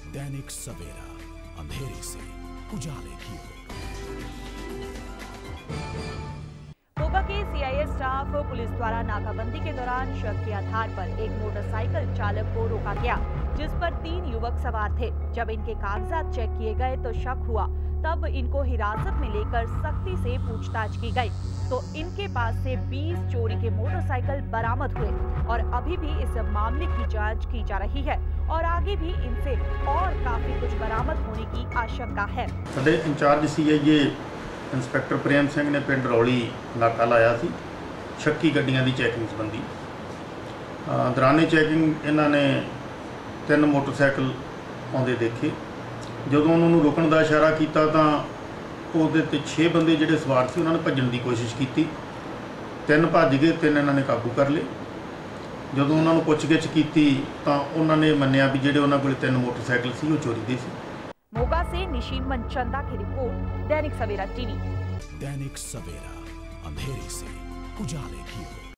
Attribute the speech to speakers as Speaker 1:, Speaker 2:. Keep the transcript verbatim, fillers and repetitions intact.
Speaker 1: दैनिक सवेरा, अंधेरे से उजाले की ओर।
Speaker 2: मोगा के सीआईए स्टाफ पुलिस द्वारा नाकाबंदी के दौरान शक के आधार पर एक मोटरसाइकिल चालक को रोका गया, जिस पर तीन युवक सवार थे। जब इनके कागजात चेक किए गए तो शक हुआ, तब इनको हिरासत में लेकर सख्ती से पूछताछ की गई तो इनके पास से बीस चोरी के मोटरसाइकिल बरामद हुए और अभी भी इस मामले की जांच की जा रही है और आगे भी इनसे और काफी कुछ बरामद होने की आशंका है।
Speaker 3: साडे incharge CIA inspector Prem Singh ने पिंड रौली नाका लाया सी शक्की गड्डियां दी चैकिंग संबंधी। दौराने चैकिंग इन्होंने तीन मोटरसाइकिल आउंदे देखे। जदों उन्होंने रोकण का इशारा किया तो ਉਹਦੇ ਤੇ छे बंदे ਜਿਹੜੇ ਸਵਾਰ ਸੀ ਉਹਨਾਂ ਨੇ ਭੱਜਣ ਦੀ ਕੋਸ਼ਿਸ਼ ਕੀਤੀ। ਤਿੰਨ ਭੱਜ ਗਏ, ਤਿੰਨ ਇਹਨਾਂ ਨੇ ਕਾਬੂ ਕਰ ਲਏ। ਜਦੋਂ ਉਹਨਾਂ ਨੂੰ ਪੁੱਛਗਿੱਛ ਕੀਤੀ ਤਾਂ ਉਹਨਾਂ ਨੇ ਮੰਨਿਆ ਵੀ ਜਿਹੜੇ ਉਹਨਾਂ ਕੋਲ ਤਿੰਨ ਮੋਟਰਸਾਈਕਲ ਸੀ ਉਹ ਚੋਰੀ ਦੇ ਸੀ।
Speaker 2: मोगा से निशीन मनचंदा की रिपोर्ट, दैनिक सवेरा टीवी।
Speaker 1: दैनिक सवेरा, अंधेरे से उजाले की ओर।